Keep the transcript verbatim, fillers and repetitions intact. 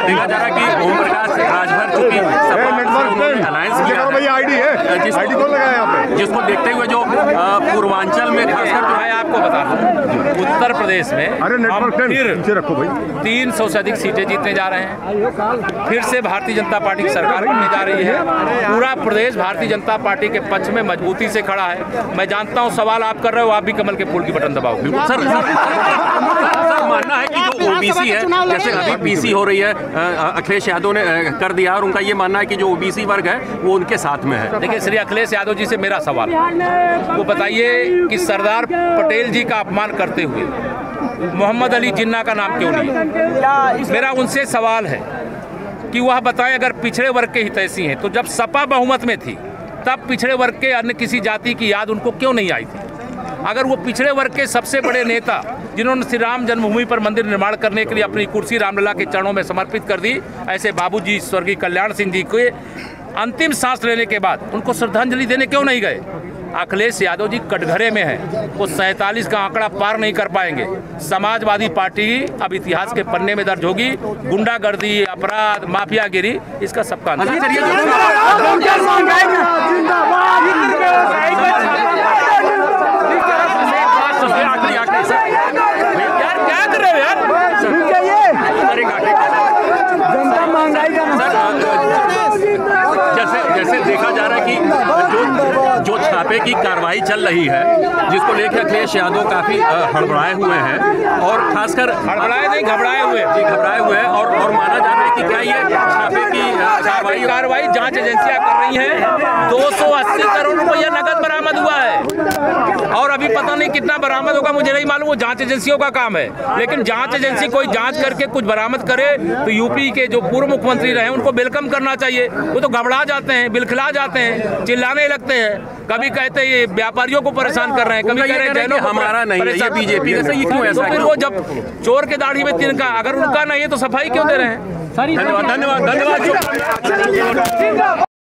देखा जा रहा है कि ओम प्रकाश राजभर चुकी अलायंस जिसको देखते हुए जो पूर्वांचल में खासकर जो है आपको बता दूं उत्तर प्रदेश में हम फिर रखो भाई तीन सौ से अधिक सीटें जीतने जा रहे हैं। फिर से भारतीय जनता पार्टी की सरकार बनने जा रही है। पूरा प्रदेश भारतीय जनता पार्टी के पक्ष में मजबूती से खड़ा है। मैं जानता हूं सवाल आप कर रहे हो, आप भी कमल के फूल की बटन दबाओगे। सर, सर, सर मानना है कि जो ओबीसी है, जैसे अभी पीसी हो रही है, अखिलेश यादव ने कर दिया और उनका ये मानना है कि जो ओबीसी वर्ग है वो उनके साथ में है। देखिए श्री अखिलेश यादव जी से मेरा सवाल, वो बताइए कि सरदार पटेल जी का अपमान करते हुए मोहम्मद अली जिन्ना का नाम क्यों नहीं? मेरा उनसे सवाल है कि वह बताएं अगर पिछड़े वर्ग के हितैषी हैं तो जब सपा बहुमत में थी तब पिछड़े वर्ग के अन्य किसी जाति की याद उनको क्यों नहीं आई थी? अगर वो पिछड़े वर्ग के सबसे बड़े नेता जिन्होंने श्री राम जन्मभूमि पर मंदिर निर्माण करने के लिए अपनी कुर्सी रामलला के चरणों में समर्पित कर दी, ऐसे बाबूजी स्वर्गीय कल्याण सिंह जी के अंतिम सांस लेने के बाद उनको श्रद्धांजलि देने क्यों नहीं गए? अखिलेश यादव जी कटघरे में हैं, वो सैंतालीस का आंकड़ा पार नहीं कर पाएंगे। समाजवादी पार्टी अब इतिहास के पन्ने में दर्ज होगी। गुंडागर्दी, अपराध, माफियागिरी, इसका सबका अंत। यार क्या कर रहे हो यार? जैसे जैसे देखा जा रहा है कि जो जो छापे की कार्रवाई चल रही है जिसको लेकर अखिलेश यादव काफी हड़बड़ाए हुए हैं और खासकर हड़बड़ाए नहीं घबराए हुए घबराए हुए हैं और और माना जा रहा है कि क्या ये छापे की कार्रवाई कार्रवाई जांच एजेंसियां कर रही हैं। दो सौ अस्सी करोड़ रुपया नकद बरामद हुआ है और अभी पता नहीं कितना बरामद होगा, मुझे नहीं मालूम, वो जांच एजेंसियों का काम है। लेकिन जांच एजेंसी कोई जांच करके कुछ बरामद करे तो यूपी के जो पूर्व मुख्यमंत्री रहे उनको वेलकम करना चाहिए। वो तो घबरा जाते हैं, बिलखिला जाते हैं, चिल्लाने लगते हैं, कभी कहते हैं ये व्यापारियों को परेशान कर रहे हैं, कभी कह रहे हैं जैनों को हमारा नहीं है, ये बीजेपी का। तो फिर वो जब चोर के दाढ़ी में तिनका, अगर उनका नहीं है तो सफाई क्यों दे रहे हैं? धन्यवाद धन्यवाद धन्यवाद।